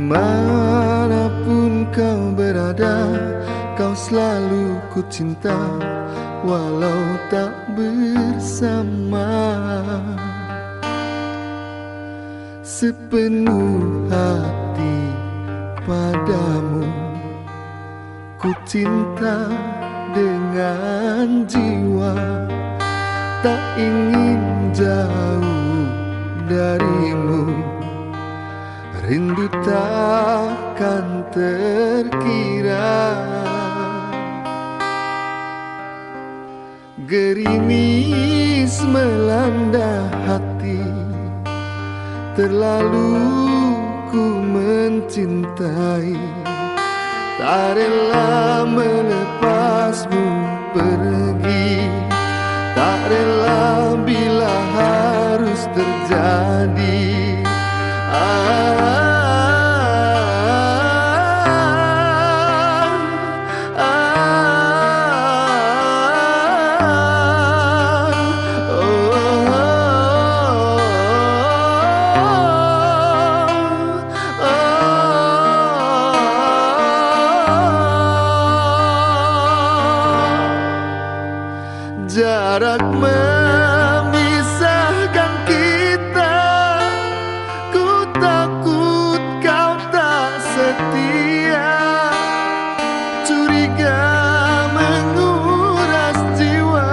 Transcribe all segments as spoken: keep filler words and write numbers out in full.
Dimanapun kau berada, kau selalu ku cinta, walau tak bersama. Sepenuh hati padamu ku cinta dengan jiwa, tak ingin jauh darimu. Rindu takkan terkira, gerimis melanda hati, terlalu ku mencintai, tak rela melepasmu pergi, tak rela bila harus terjadi. Ah, jarak memisahkan kita, ku takut kau tak setia, curiga menguras jiwa.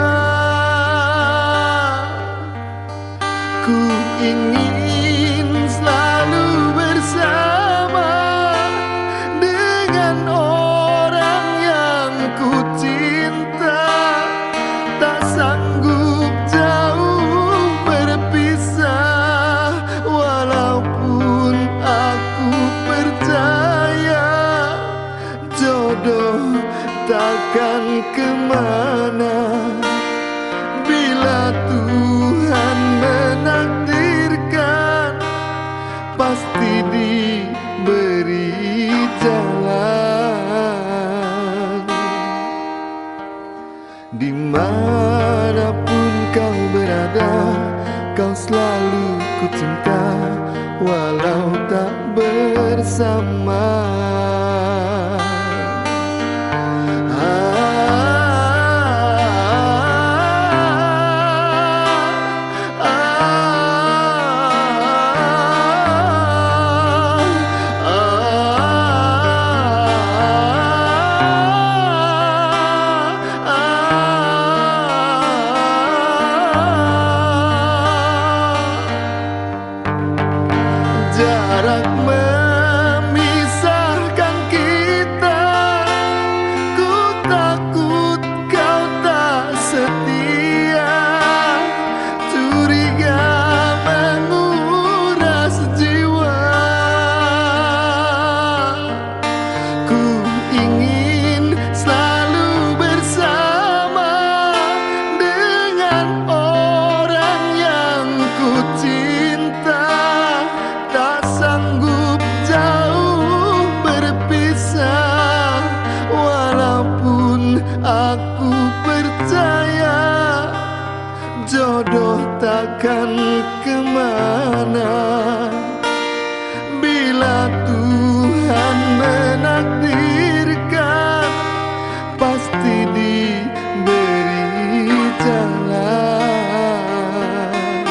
Ku ingin selalu bersama dengan orang yang ku cinta, tak sanggup jauh berpisah, walaupun aku percaya jodoh takkan kemana. Bila Tuhan menakdirkan, pasti diberi jalan. Dimanapun kau berada, kau selalu ku cinta, walau tak bersama. Jarak memisahkan kita, ku takut kau tak setia, curiga menguras jiwa. Ku ingin selalu bersama dengan orang yang ku cinta, tak sanggup jauh berpisah, walaupun aku percaya jodoh takkan kemana. Bila Tuhan menakdirkan, pasti diberi jalan.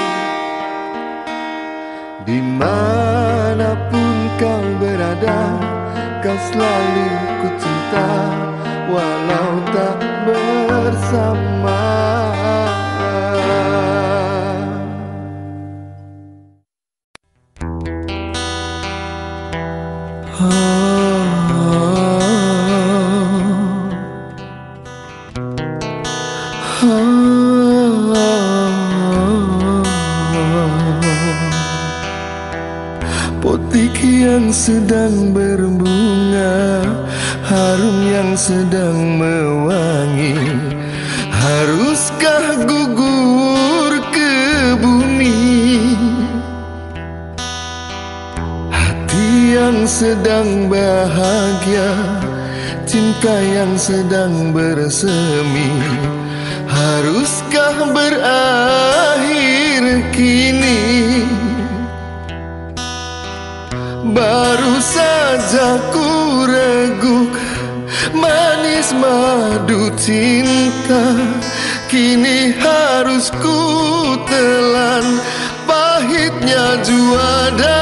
Dimanapun kau berada, kau selalu ku cinta, walau tak bersama. Potik yang sedang berbunga, harum yang sedang mewangi, haruskah gugur ke bumi? Hati yang sedang bahagia, cinta yang sedang bersemi, haruskah berakhir kini? Baru saja saja ku reguk manis madu cinta, kini harus ku telan pahitnya juada.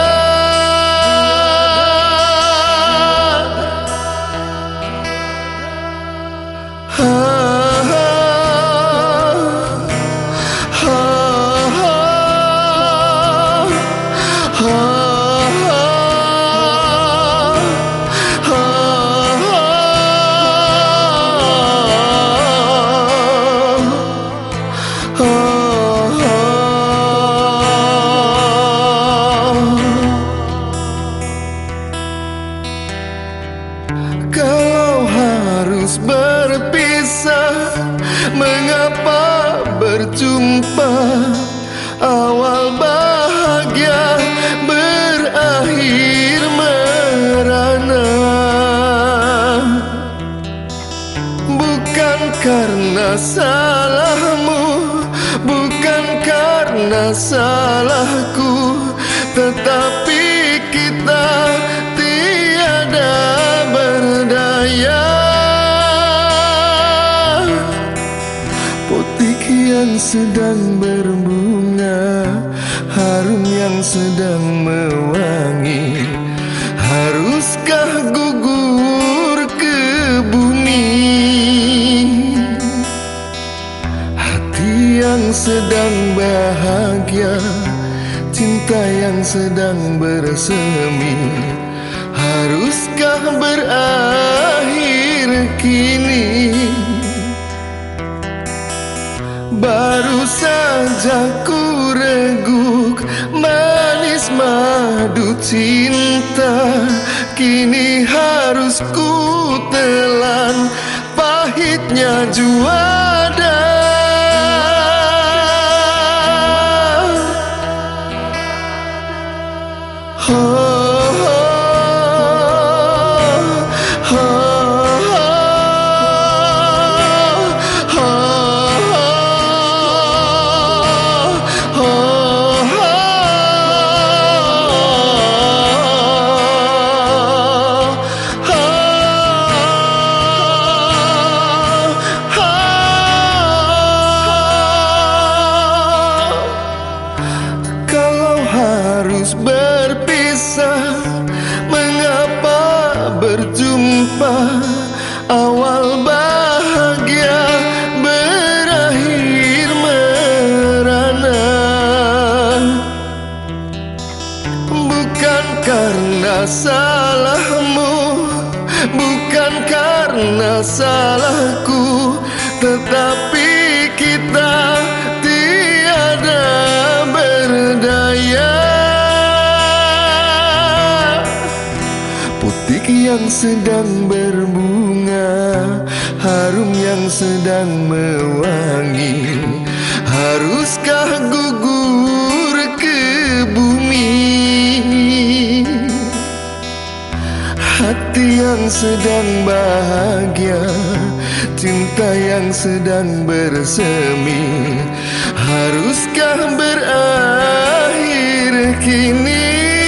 Kalau harus berpisah, mengapa berjumpa? Awal bahagia berakhir merana. Bukan karena salahmu, bukan karena salahku, tetapi kita tiada berdaya. Potik yang sedang berbunga, harum yang sedang mewangi, haruskah gugur ke bumi? Hati yang sedang bahagia, cinta yang sedang bersemi, haruskah berakhir kini? Baru saja ku reguk manis madu cinta, kini harus ku telan pahitnya juada. Oh. Harus berpisah, mengapa berjumpa? Awal bahagia berakhir merana. Bukan karena salahmu, bukan karena salahku, tetapi kita tiada berdaya. Potik yang sedang berbunga, harum yang sedang mewangi, haruskah gugur ke bumi? Hati yang sedang bahagia, cinta yang sedang bersemi, haruskah berakhir kini?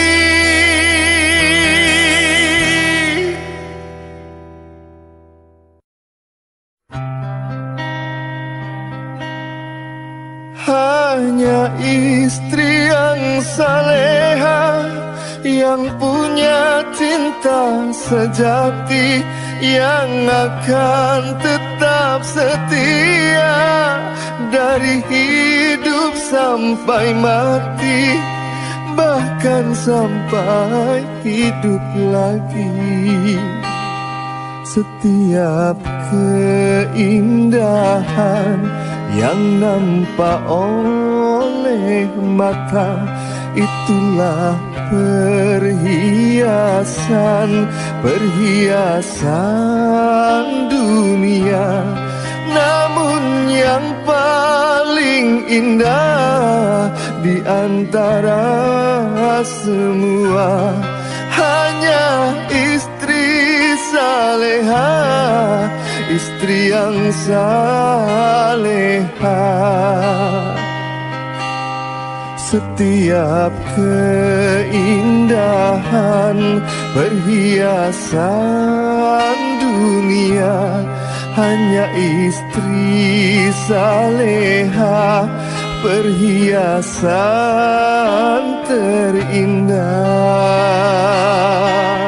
Hanya istri yang saleha, yang punya cinta sejati, yang akan tetap setia dari hidup sampai mati, bahkan sampai hidup lagi. Setiap keindahan yang nampak oleh mata, itulah perhiasan, perhiasan dunia. Namun yang paling indah di antara semua hanya istri saleha, istri yang saleha. Setiap keindahan perhiasan dunia, hanya istri saleha perhiasan terindah.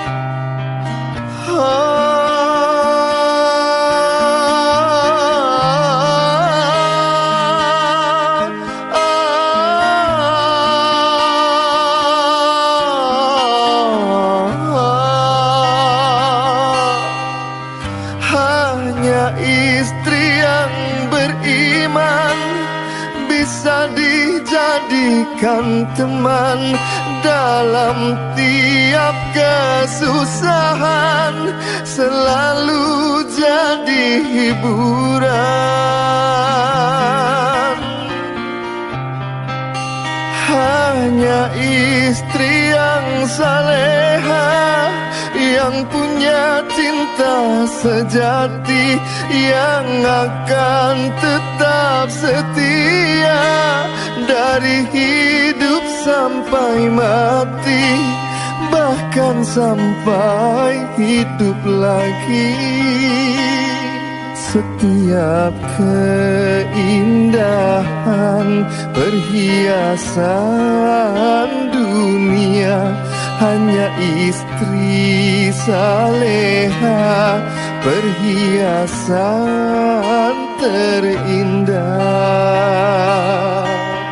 Hanya istri yang beriman bisa dijadikan teman dalam tiap kesusahan, selalu jadi hiburan. Hanya istri yang saleha yang punya cinta sejati, yang akan tetap setia dari hidup sampai mati, bahkan sampai hidup lagi. Setiap keindahan perhiasan dunia, hanya istri saleha perhiasan terindah.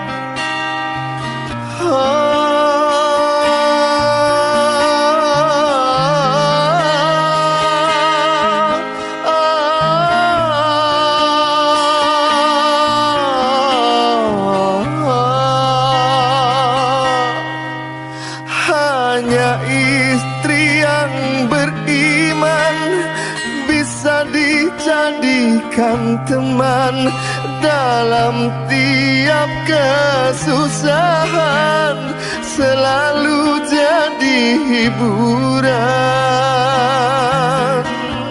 Hanya istri yang beriman bisa dijadikan teman dalam tiap kesusahan, selalu jadi hiburan.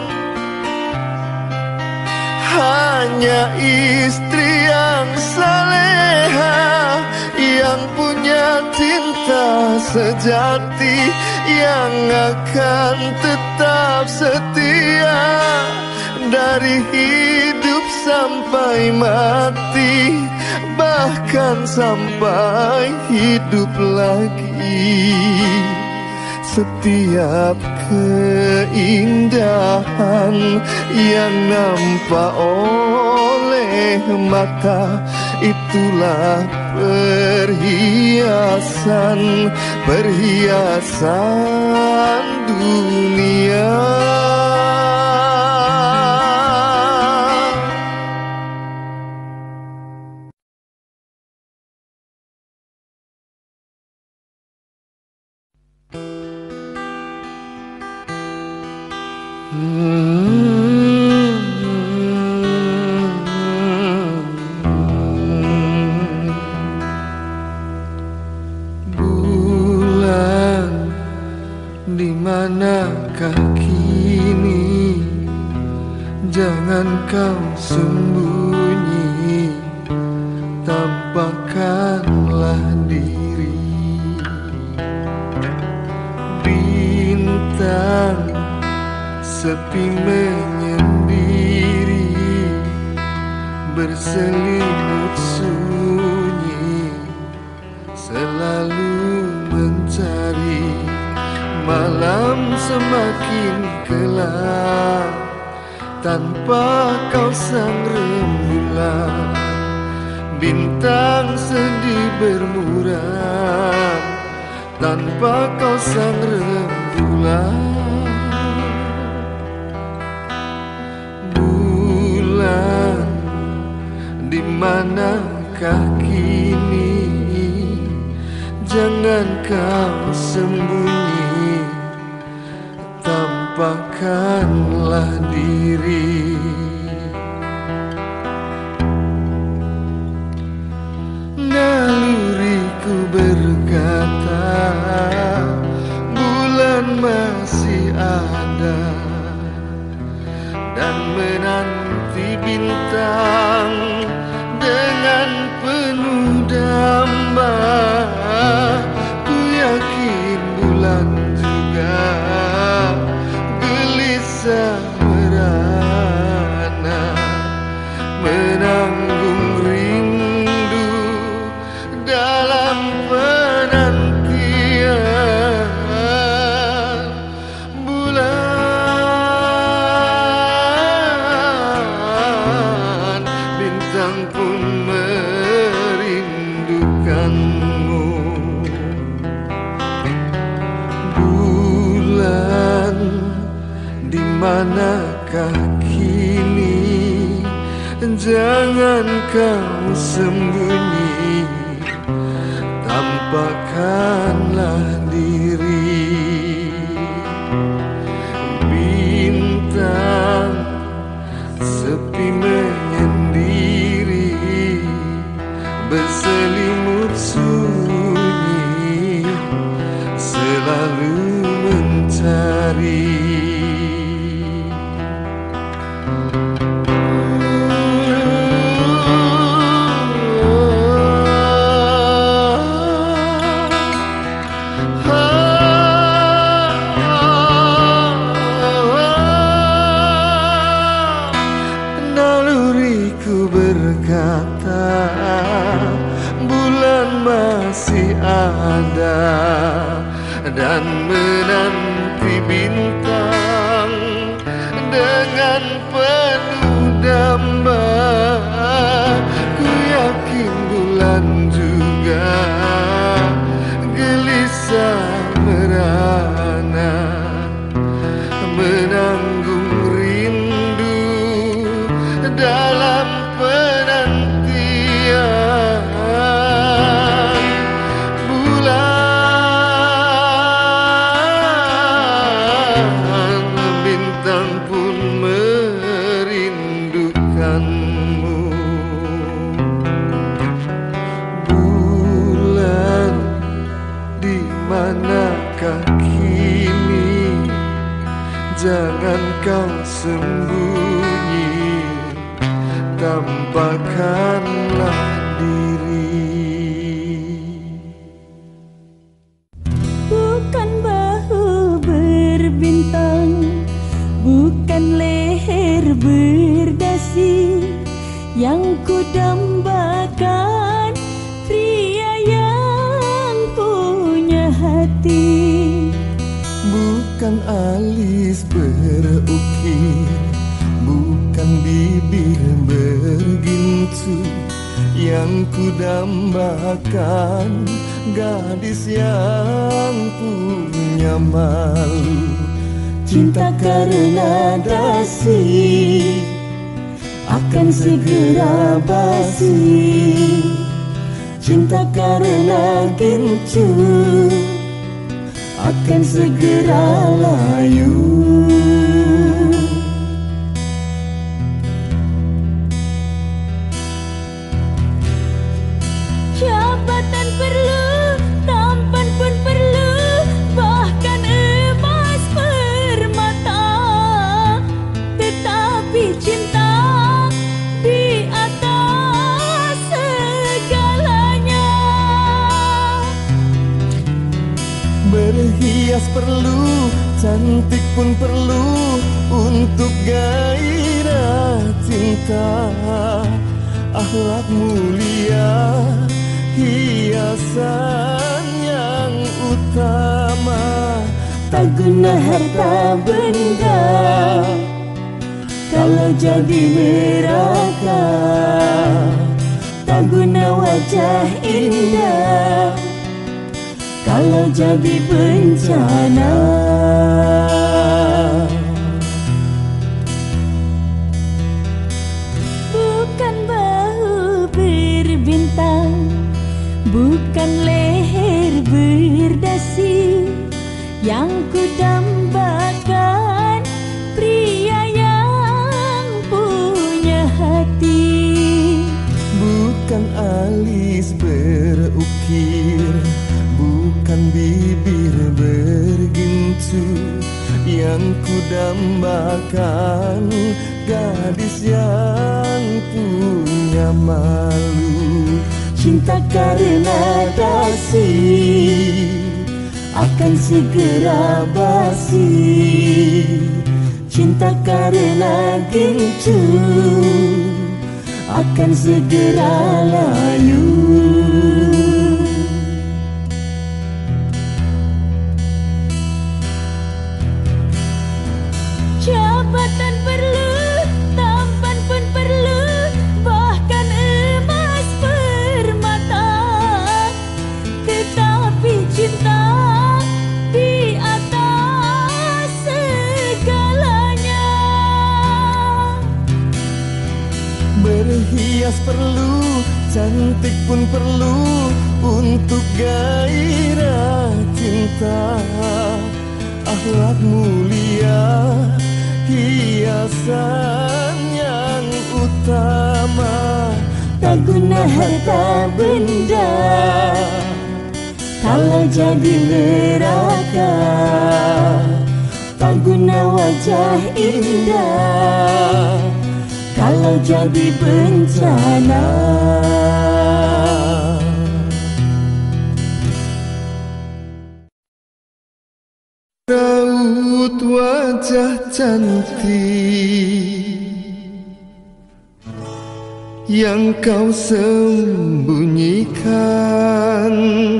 Hanya istri yang saleha yang punya cinta sejati, yang akan tetap setia dari hidup sampai mati, bahkan sampai hidup lagi. Setiap keindahan yang nampak oleh mata, itulah perhiasan, perhiasan dunia. Bulan, di manakah kini? Jangan kau sembunyi, tampakkanlah diri. Bintang sepi menyendiri, berselimut sunyi, selalu mencari. Malam semakin gelap tanpa kau sang rembulan. Bintang sedih bermuram tanpa kau sang rembulan. Bulan, di manakah kini? Jangan kau sembunyi, tampakkanlah diri. Naluriku berkata, bulan masih ada dan menanti bintang dengan penuh damba. kau sembunyi, tampakkanlah diri. Bintang sepi menyendiri, berselimut sunyi, selalu mencari. Naluriku berkata bulan masih ada, dan menanti bintang dengan penuh damba. Ku yakin bulan juga gelisah merana, menanggung rindu dalam penantian. Bulan bintang pun merindukanmu. Bulan di manakah kini? Jangan kau sembunyi, tampakkanlah diri. Bukan bahu berbintang, bukan leher berdasi, yang ku dambakan pria yang punya hati. Bukan alis berukir, bukan bibir bergintu, yang ku dambakan gadis yang punya malu. Cinta karena dasi akan segera basi, cinta karena gincu akan segera layu. Jabatan perlu, tampan pun perlu, bahkan emas permata, tetapi cinta di atas segalanya. Berhias perlu, cantik pun perlu, untuk gairah cinta. Akhlak mulia, hiasan yang utama. Tak guna harta benda kalau jadi neraka, tak guna wajah indah kalau jadi bencana. Bukan bahu berbintang, bukan leher berdasi, yang ku dambakan pria yang punya hati. Bukan alis berukir, bukan bibir bergintu, yang ku dambakan gadis yang punya malu. Cinta karena dasi akan segera basi, cinta karena gincu akan segera layu. Jabatan perlu, tampan pun perlu, bahkan emas permata, tetapi cinta di atas segalanya. Berhias perlu, perlu untuk gairah cinta. Akhlak mulia hiasan yang utama. Tak guna harta benda kalau jadi neraka. Tak guna wajah indah kalau jadi bencana. Raut wajah cantik yang kau sembunyikan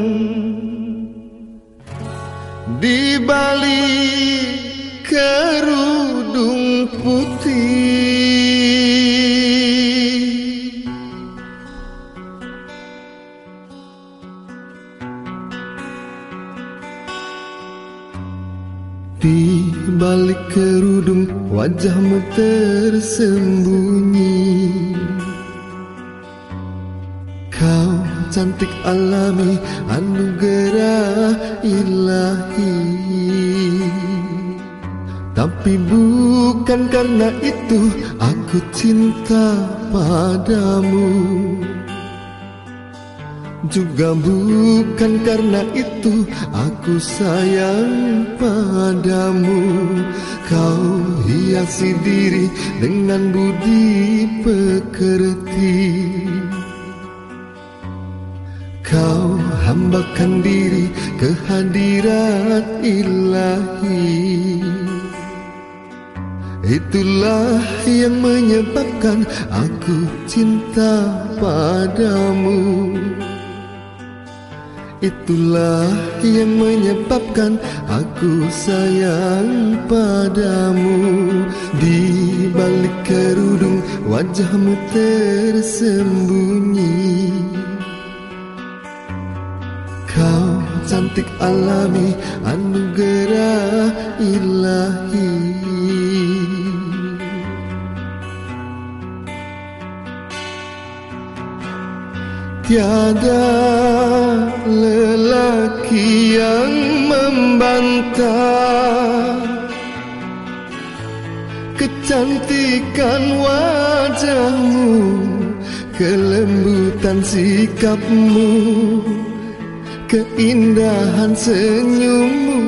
di balik kerudung putih. Di balik kerudung wajahmu tersembunyi. Kau cantik alami anugerah ilahi. Tapi bukan karena itu aku cinta padamu. Juga bukan karena itu aku sayang padamu. Kau hiasi diri dengan budi pekerti. Kau hambakan diri ke hadirat ilahi. Itulah yang menyebabkan aku cinta padamu. Itulah yang menyebabkan aku sayang padamu. Di balik kerudung wajahmu tersembunyi. Kau cantik alami anugerah ilahi. Tiada lelaki yang membantah kecantikan wajahmu, kelembutan sikapmu, keindahan senyummu.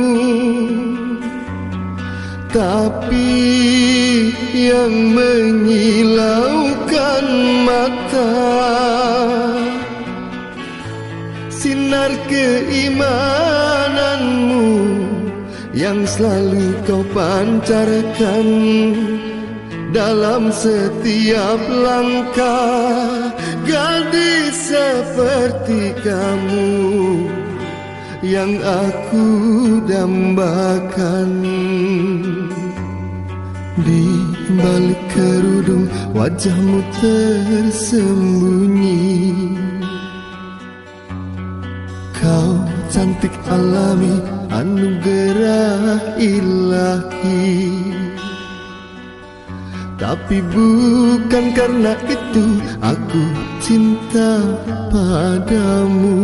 Tapi yang menyilaukan mata sinar keimananmu yang selalu kau pancarkan dalam setiap langkah. Gadis seperti kamu yang aku dambakan. Di balik kerudung wajahmu tersembunyi. Kau cantik alami anugerah ilahi. Tapi bukan karena itu aku cinta padamu.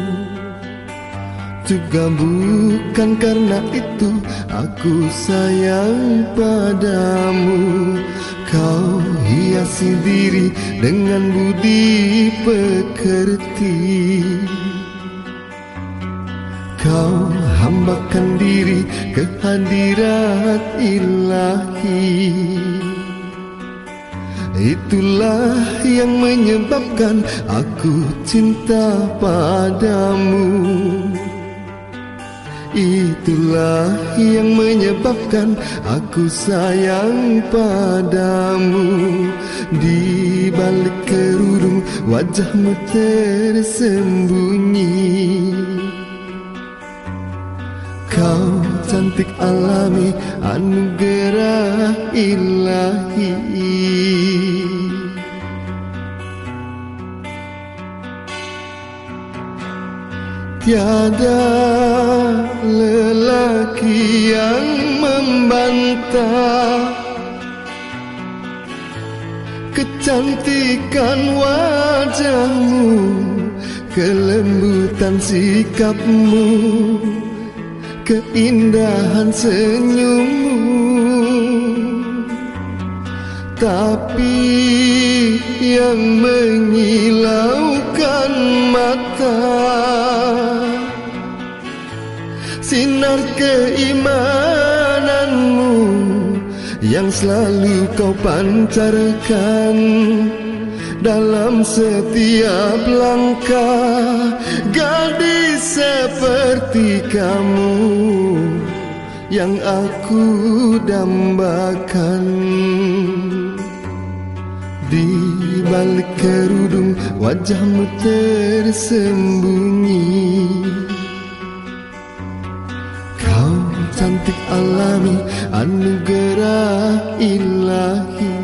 Juga bukan karena itu aku sayang padamu. Kau hiasi diri dengan budi pekerti. Kau hambakan diri ke hadirat ilahi. Itulah yang menyebabkan aku cinta padamu. Itulah yang menyebabkan aku sayang padamu. Di balik kerudung wajahmu tersembunyi. Kau cantik alami anugerah ilahi. Tiada lelaki yang membantah Cantikan wajahmu, kelembutan sikapmu, keindahan senyummu. Tapi yang menyilaukan mata, sinar keimananmu yang selalu kau pancarkan dalam setiap langkah. Gadis seperti kamu yang aku dambakan. Di balik kerudung wajahmu tersembunyi, kau cantik alami, anugerah ilahi.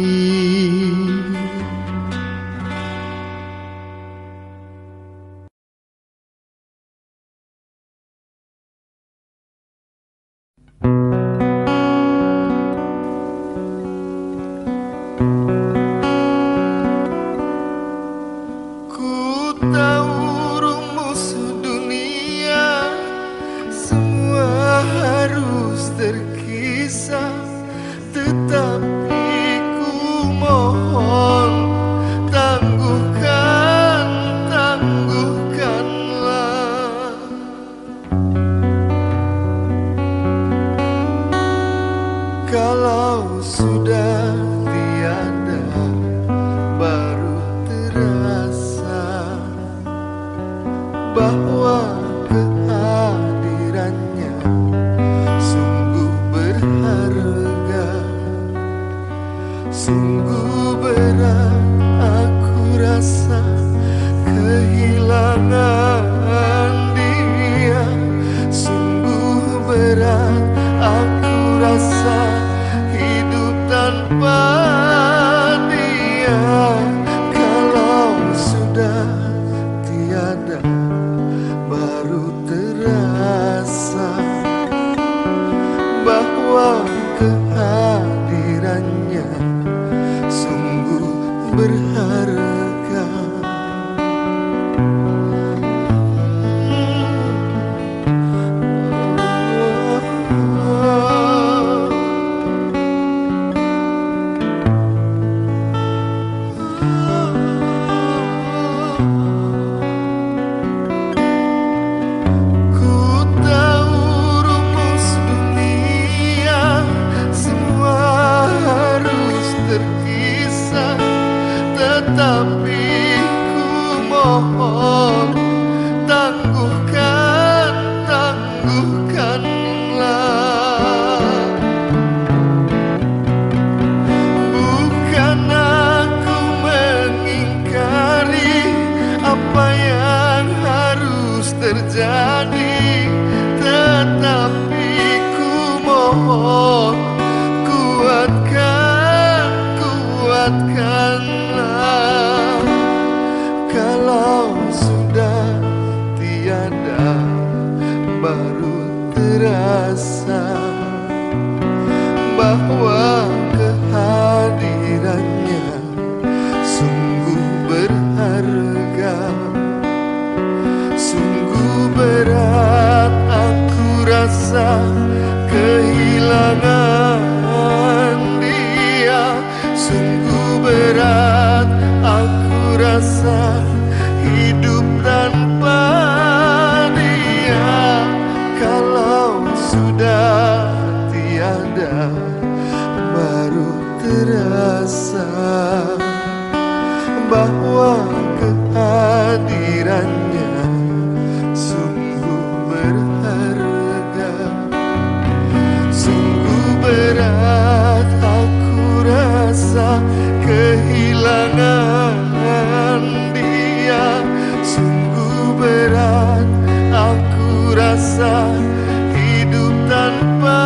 Kalau sudah tiada, baru terasa bahwa kehadirannya sungguh berharga. Sungguh berat aku rasa kehilangan dia. Sungguh berat aku rasa hidup tanpa dia. Kalau sudah tiada, baru terasa bahwa kehadirannya sungguh berharga. Tapi ku mohon, tangguhkan, tangguhkanlah. Bukan aku mengingkari apa yang harus terjadi, tetapi ku mohon, kuatkan, kuatkanlah. Kalau sudah tiada, baru terasa bahwa kehadirannya sungguh berharga. Sungguh berat aku rasa kehilangan dia. Sungguh berat aku rasa hidup tanpa dia. Kalau sudah tiada, baru terasa bahwa kehadirannya sungguh berharga. Sungguh berat aku rasa kehilangan dia. Sungguh berat aku rasa hidup tanpa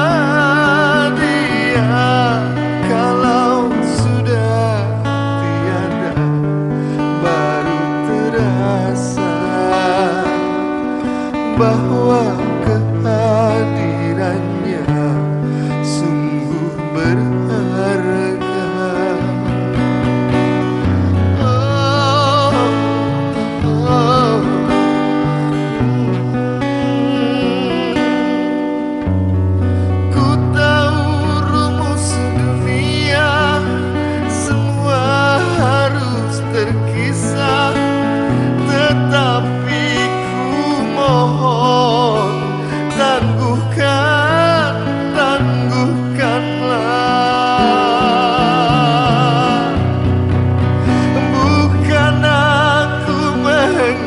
dia. Kalau sudah tiada, baru terasa bahwa kehadirannya sungguh berharga.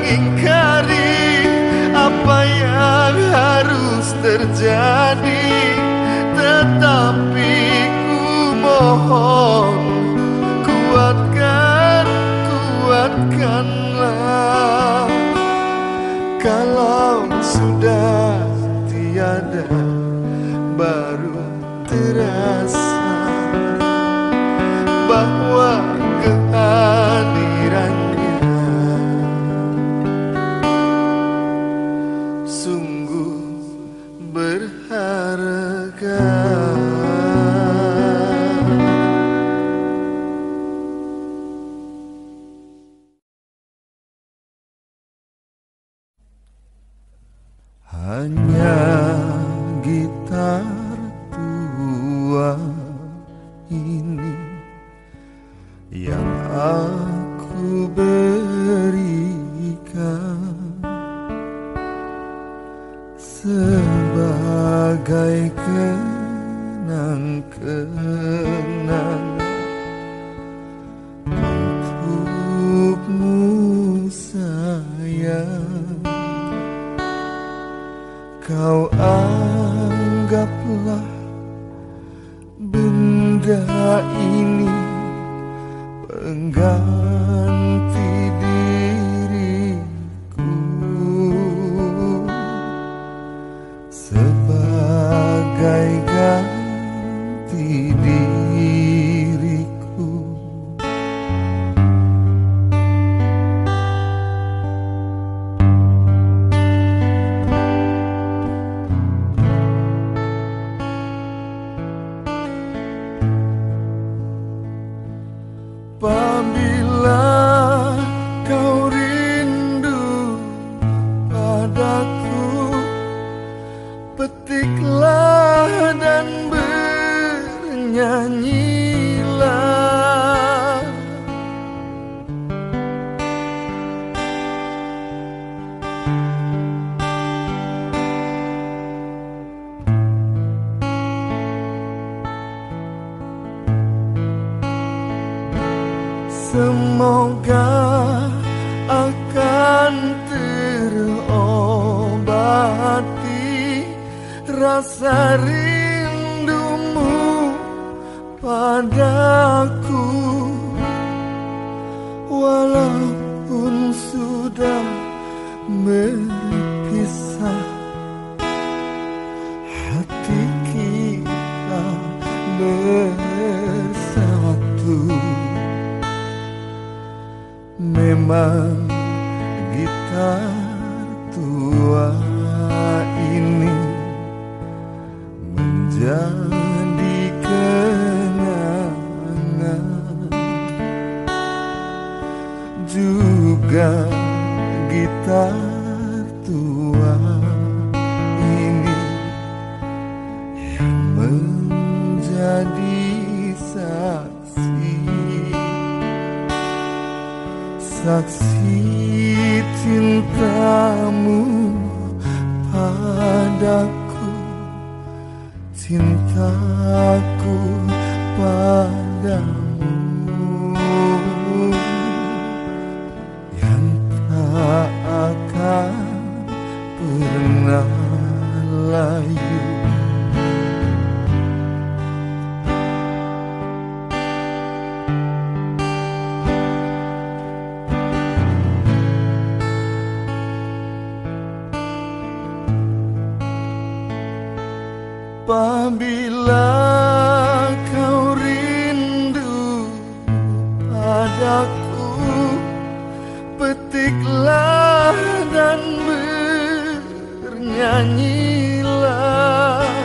ingkari apa yang harus terjadi, tetapi ku mohon kuatkan, kuatkanlah. Kalau sudah tiada baru terasa bahwa kehadirannya sungguh berharga. Hanya gitar tua ini yang aku berikan sebagai kenang-kenangan untukmu sayang. Kau anggaplah benda ini pengganti diriku, sebagai ganti diriku. Apabila kau rindu padaku, petiklah dan bernyanyilah. Semoga akan terobati rasa rindumu padaku, walaupun sudah berpisah. Hati kita bersatu. Memang gitar tua ini menjadi kenangan, juga gitar tua ini yang menjadi saksi saksi cintamu padaku, cintaku padamu yang tak akan pernah layu. Apabila kau rindu padaku, petiklah dan bernyanyilah.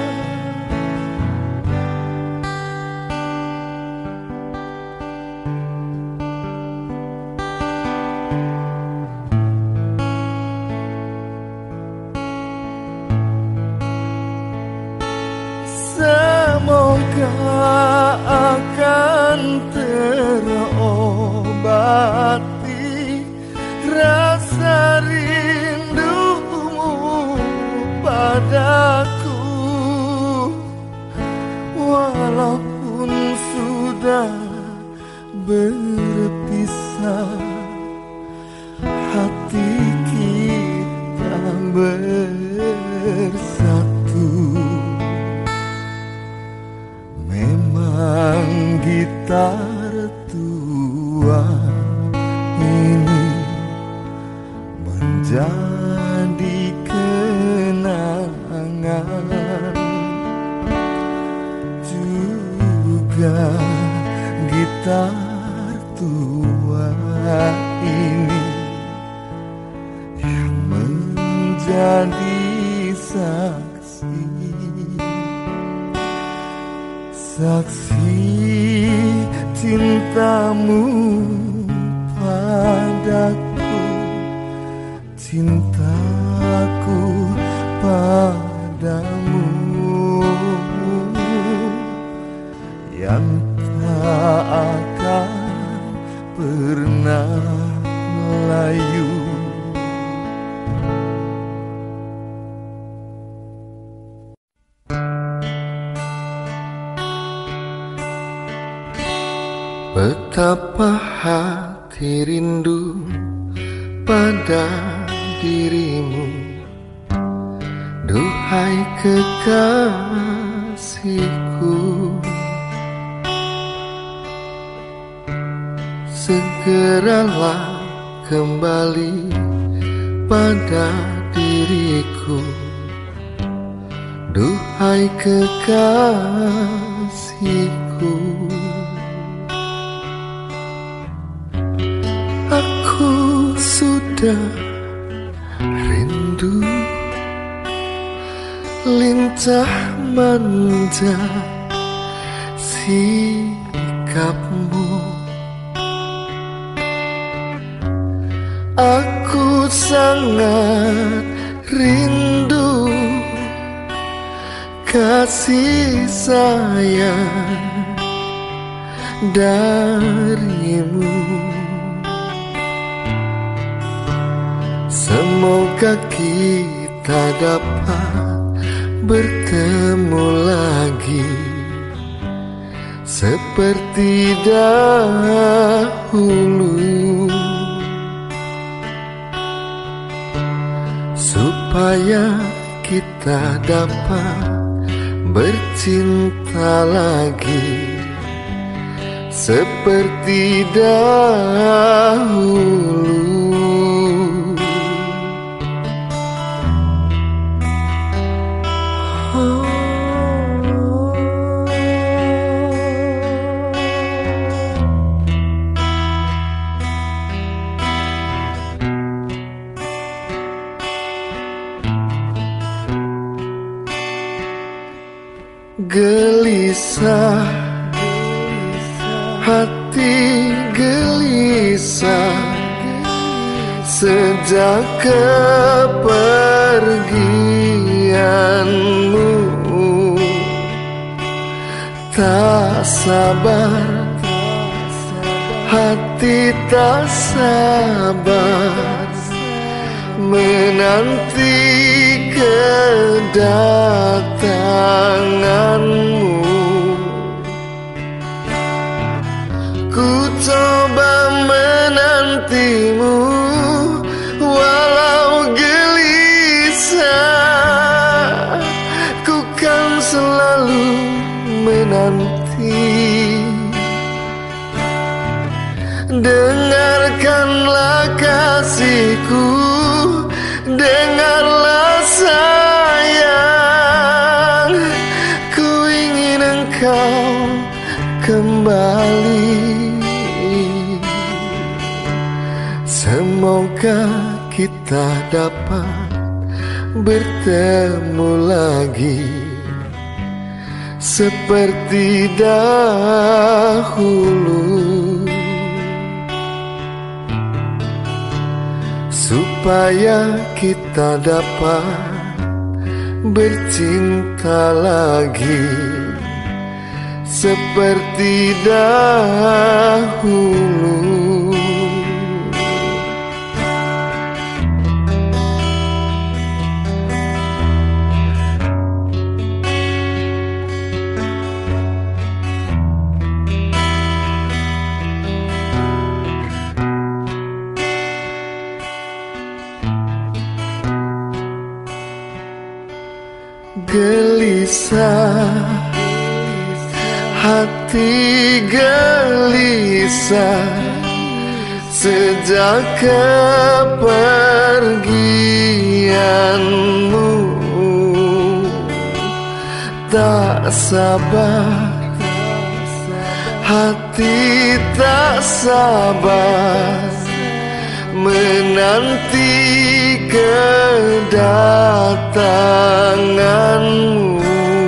Semoga akan terobati rasa rindumu padaku, walaupun sudah berpisah. Hati bersatu. Memang gitar tua ini menjadi kenangan, juga gitar tua ini yang menjadi saksi, saksi cintamu padaku, cintaku padamu yang tak akan pernah layu. Betapa hati rindu pada dirimu, duhai kekasihku. Segeralah kembali pada diriku, duhai kekasihku. Aku sudah rindu lincah manja sikapmu. Aku sangat rindu kasih sayang darimu. Semoga kita dapat bertemu lagi seperti dahulu, supaya kita dapat bercinta lagi seperti dahulu. Gelisah, hati gelisah sejak kepergianmu. Tak sabar, hati tak sabar menanti kedatanganmu. Ku coba menantimu walau gelisah, ku kan selalu menanti. Dengarkanlah kasihku, dengarlah sayang, ku ingin engkau kembali. Semoga kita dapat bertemu lagi seperti dahulu, supaya kita dapat bercinta lagi seperti dahulu. gelisah, hati gelisah sejak kepergianmu. Tak sabar, hati tak sabar menanti kedatanganmu.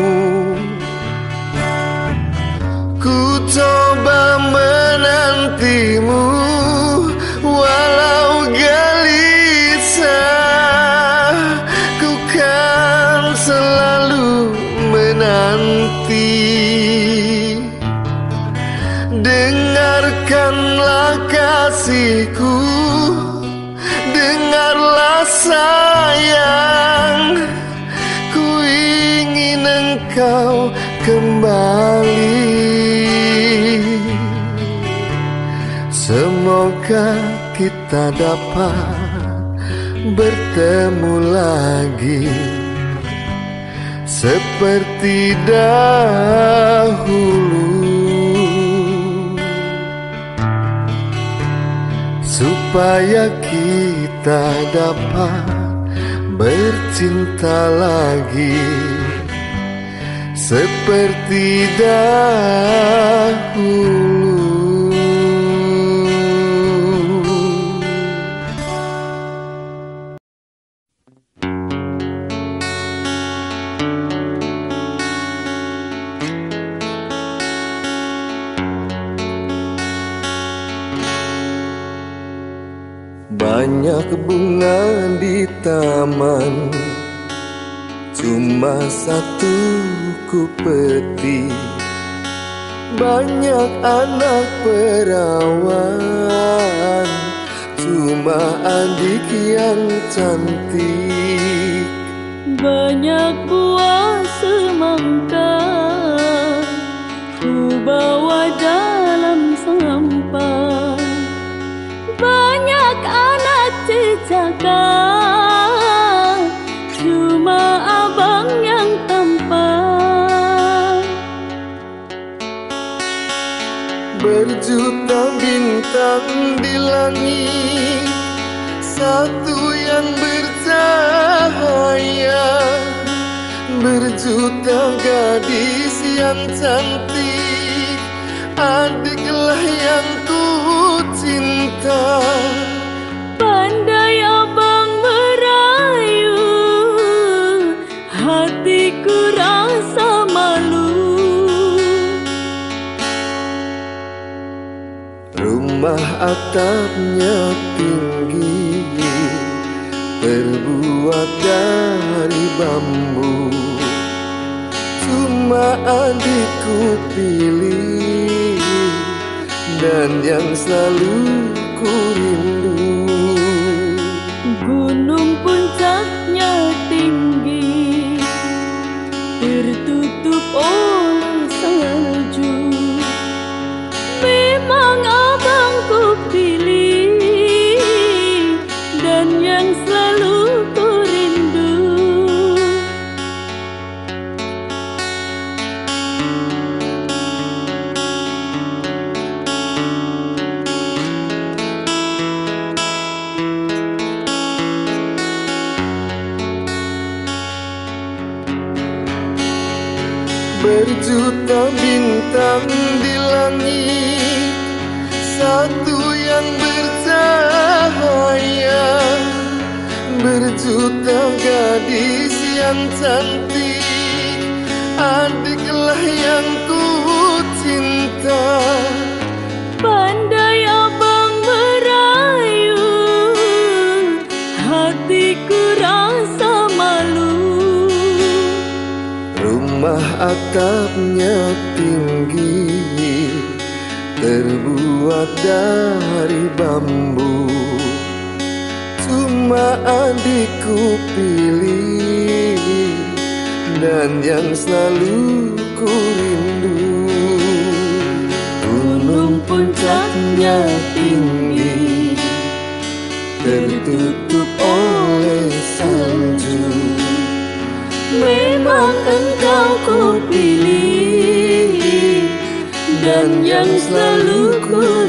Ku coba menantimu walau gelisah, ku kan selalu menanti. Dengarkanlah kasihku, dengarlah sayang, ku ingin engkau kembali. Semoga kita dapat bertemu lagi seperti dahulu, supaya kita dapat bercinta lagi seperti dahulu. Banyak bunga di taman, cuma satu ku petik. Banyak anak perawan, cuma adik yang cantik. Banyak buah semangka ku bawa dalam sampan. Banyak anak cecaka, cuma abang yang tampan. Berjuta bintang di langit, satu yang bercahaya. Berjuta gadis yang cantik, adiklah yang ku cinta. Pandai abang merayu, hatiku rasa malu. Rumah atapnya tinggi, terbuat dari bambu. Cuma adikku pilih, dan yang selalu ku rindu. Gunung puncaknya tinggi, tertutup oleh salju. Memang abang ku pilih, dan yang selalu ku rindu. Berjuta bintang di langit, satu yang bercahaya. Berjuta gadis yang cantik, adiklah yang ku cinta. Pandai abang merayu, hatiku rasa malu. Rumah atapnya tinggi, terbuat dari bambu. Cuma adikku pilih, dan yang selalu ku rindu. Gunung puncaknya tinggi, tertutup oleh salju. Memang engkau ku pilih dan yang selalu ku